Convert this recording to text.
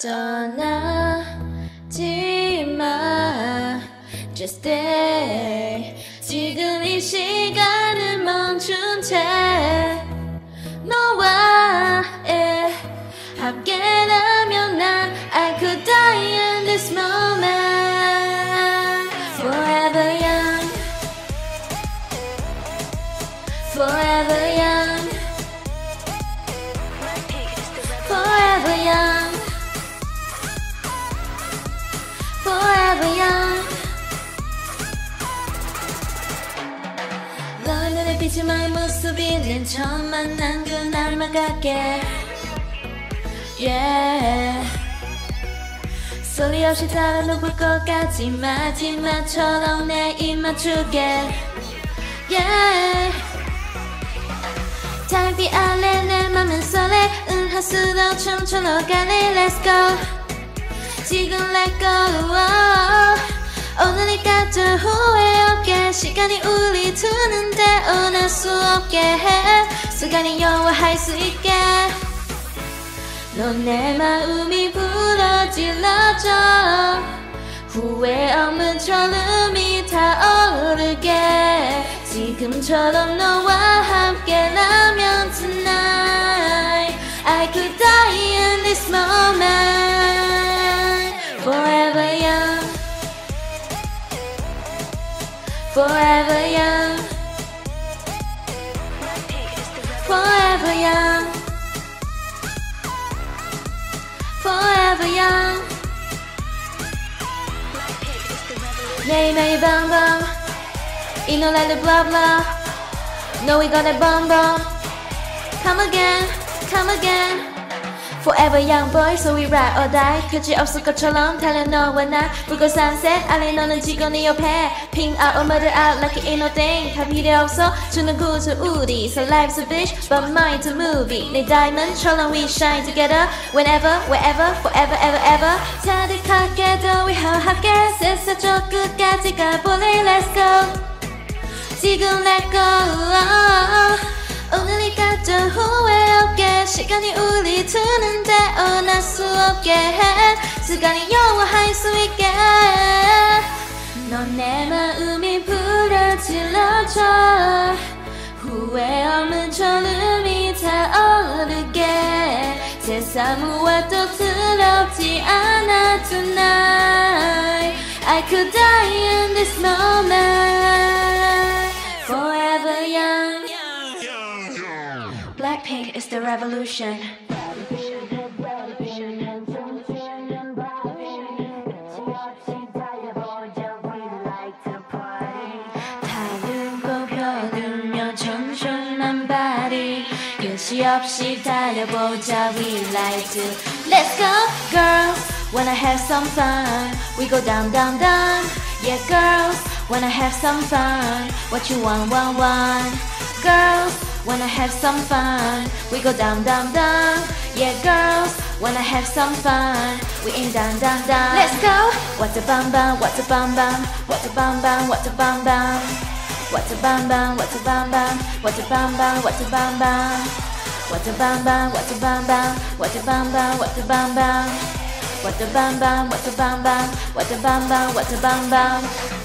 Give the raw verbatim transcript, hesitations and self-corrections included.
떠나지 마 Just stay 지금 이 시간을 멈춘 채 너와 예, 함께라면 난 I could die in this moment Forever young Forever young Forever young Forever young 너의 눈에 비친 너의 모습이 낸 처음 만난 그날만 같게 Yeah 소리 없이 따라 녹을 것 같지 마지막처럼 내 입 맞추게 Yeah 달빛 아래 내 맘은 설레 은하수도 춤추러 가네 Let's go 지금 let go 오늘이 가져 후회 없게 시간이 우리 두는데 원할 수 없게 해 시간이 여와할 수 있게 넌 내 마음이 부러질러져 후회 없는 절름이 타오르게 지금처럼 너와 함께라면 tonight I could die in this moment Forever young Forever young Forever young Forever young 매일매일 밤밤 이 노래를 blah blah No we got a bomb bomb Come again, come again Forever young boy so we ride or die 끝이 없을 것처럼 달려 너와 나 불꽃 sunset 아래 너는 지금 네 옆에 Pink out or murder out like it ain't no thing 다 필요 없어 주는 구슬 우리 So life's a bitch but mine's a movie 내 diamond처럼 we shine together Whenever, wherever, forever, ever, ever 자득하게 더 위험하게 세상 저 끝까지 가볼래 Let's go 지금 let go 오늘이 가져 후회 없게 시간이 우리 두는데 원할 수 없게 해 시간이 여와할 수 있게 넌 내 마음이 부러질러져 후회 없는 절름이 타오르게 세상 무엇도 두렵지 않아 tonight I could die in this moment Forever young BLACKPINK is the revolution. 다른 꽃펴들며 청순한 발이 끝이 없이 달려보자 we like to Let's go girls wanna have some fun We go down down down Yeah girls wanna have some fun What you want want want Girls wanna have some fun We go down down down Yeah girls wanna have some fun We ain't down down down Let's go What's a bum bum What's a bum bum What's a bum bum What's a bum bum What's a bum bum What's a bum bum What's a bum bum What's a bum bum What's a bum bum What's a bum bum What's a bum bum What's a bum bum What's a bum bum What's a bum bum What's a bum bum What's a bum bum